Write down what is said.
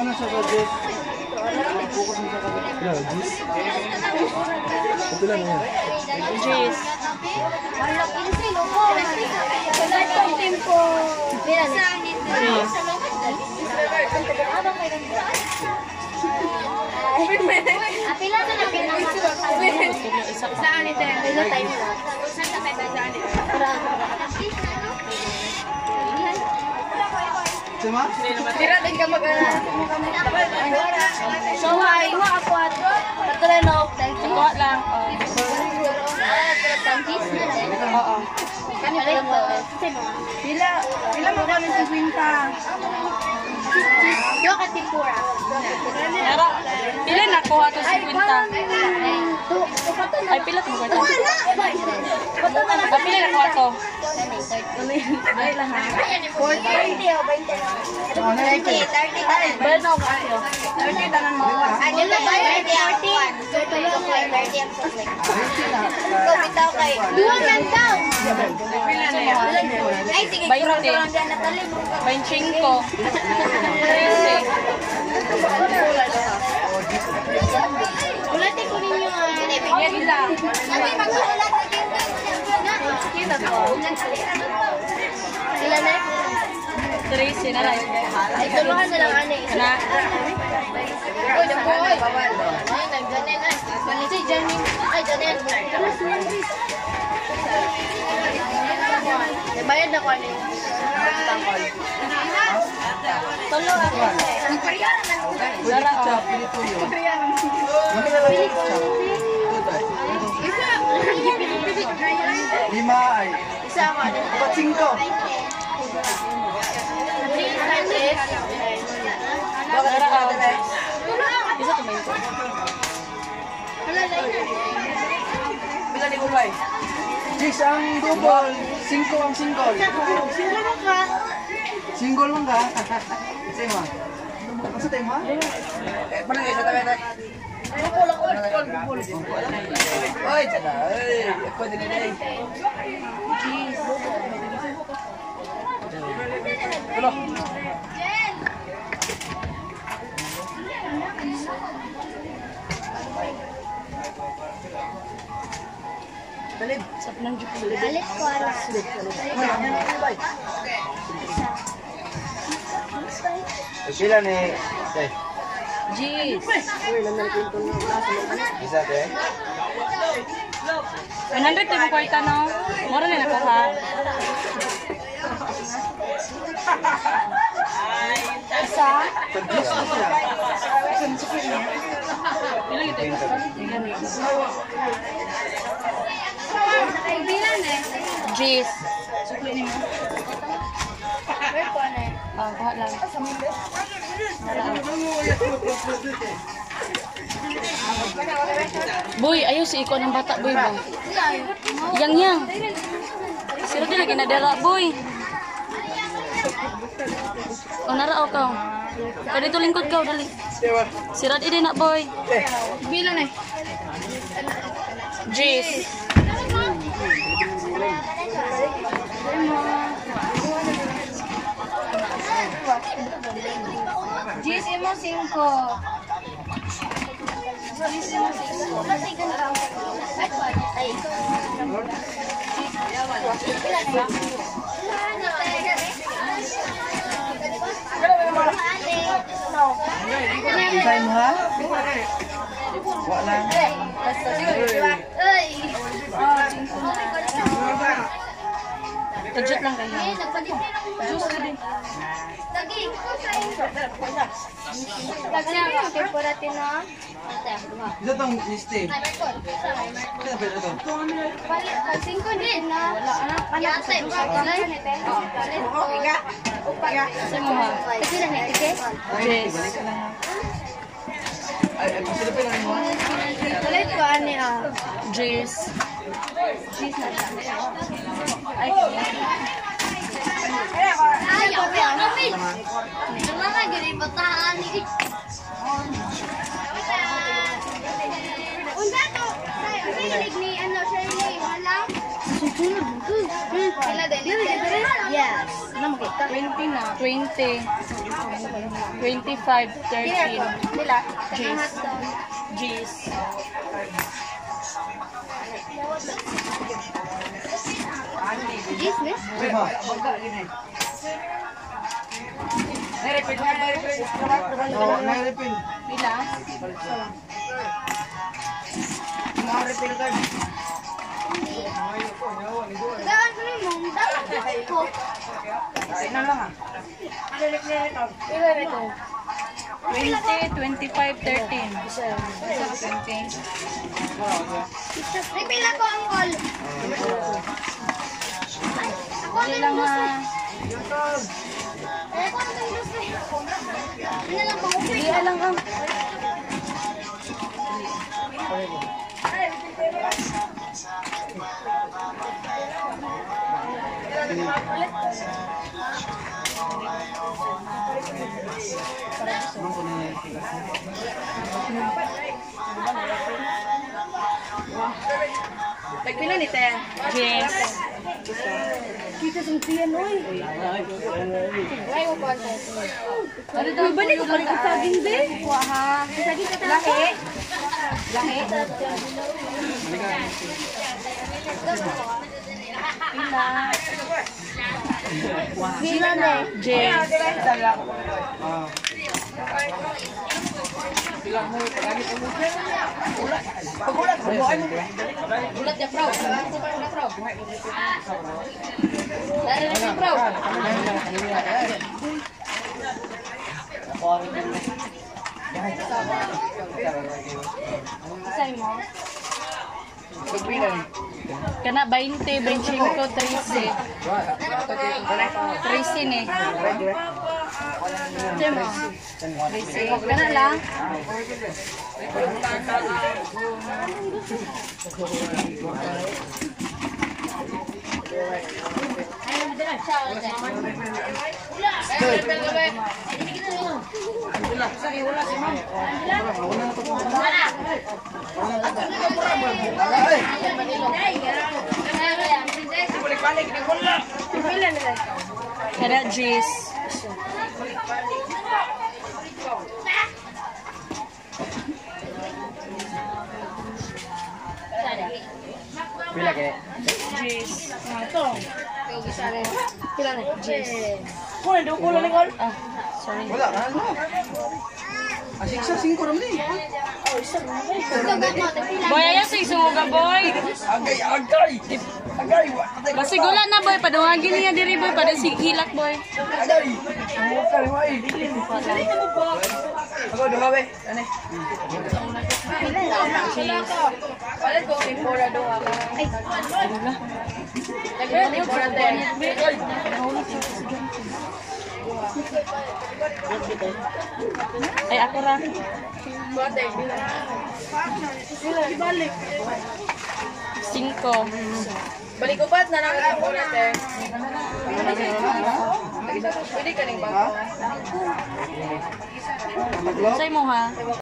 na siya sa Jess. Focus mo sa kabila. Yeah, Jess. Kapila na yan. Jess. Wala kinsi logo. Sa tempo. Bila na. Apila to na pila. Saan ito? Pila time na. Saan ka tayo saan ito? Sima? Tira din ka mag-ana. So, hi. Ako ato. Patuloy na ako. Ito lang. Oo. Pila mo kami sa kwinta. Yung katipura. Pero, pila na kuha to si Quinta. Ay, pila to mo Quinta. Pila na kuha to. Ay, lang ha. 40 o 20. 30. Bayad na ako kayo. 30 tanan mo. Ano na ba? 30. Bitaw kay. Duwa man daw. Ay, sige. 20. Kurang dyan natalib. 25. 13. Ulati ko ninyo. Yan lang. Sabi mag-ulat na din. Kita to. Sila na. 13 na lang. Ay, tuluhan na lang ani. Na. Oy, boy. Ay, nagganin na. Si Jenny. Ay, ganin. Nabayad na ko ani. Tulo ako. Dara o. Lima ay. Isa ako ani. Dapat 5. Dara o. Isa to ba ito? Bila ni Ulay. Jess, ang double. 5 ang single. Single lang ka? Sino? Masa tayo mo? Mana kayo sa tabi tayo? Oy, tala. Ako din na Hello. Talib. Sap ng jupo. Galit ko ala. Pila ni? Jeez. Isa te. 100 tayo kwarta no? Mura na nakuha. Isa. Pila ito? Ay, bilan eh. Jeez. Sukli ni mo. Where ko na eh. Ah, kuha lang. Boy, ayaw si ikaw ng bata, boy ba? Yang. Sila din lagi nadala, boy. O, narao ka. Kaya dito lingkod ka, dali. Sirad idi na, boy. Bilan eh. Jeez. Jis mo 5. Jis mo 5. Kasi ganito. Ay. Isay mo ha? Wala. Ay. Tajot lang kayo. Juice ka din. Lagi. Lagi ako. Temporate na. Isa tong liste. Kaya pwede ito? Kasing ko din na. Yate. Sino ha? Kasi na netiket. Jeez. Balik ka lang ha. Ay, sila pa lang mo ha? Ulit ko ani ah. Jeez. Cheese na siya. Ay, Ayaw ko ang kapit. Wala na gini bataan ni. Unsa to? Ay, ni ano siya ni wala. Sila din. Yes. Ano mo kita? 20 na. 20. 25, 13. Nila. Jeez. Jeez. Yes, miss. Na-refill. Pila? Na-refill ka. Gaan ko ni mong dapat ko. Ano lang ha? Pila rito? 20, 25, 13. 20. Refill ako ang call. Pili lang ha. Eh, kung ano yung gusto eh. Ano lang pang Pili lang ha. Nagpila ni Te. Yes. Kita sa tiyan, oy. Ay, mo pa Ano daw ba nito pala saging be? ha. Sige ka Lahi. Lahi. Pila. Pila na. Yes. Pagulat, buhay mo. Bulat ya, bro. Dari ni, bro. Say mo. Nagpila ni. Kana 20, 25, 13. 13 ni. Temo. 13. Kana lang. Balik-balik ni wala. Kana Jis. Pila kaya? Jis. Ito. Pila na. Jis. Kung hindi ko lang ngol. Ah, sorry. Wala ka ano? Asik sa 5 naman eh. Boy, ayan sa isuga, boy. Agay, agay. Agay, Basi gula na, boy. Padungagin niya diri, boy. Pada hilak, boy. agay. Agay, wai. Ako duha be. Ani. Balik ko ni pora duha. Ay, Gula. ni pora te. Ay, ako ra. Bote. Balik. 5. Balik upat na lang ang pora te. Pwede ka ning bangko. Say mo, ha?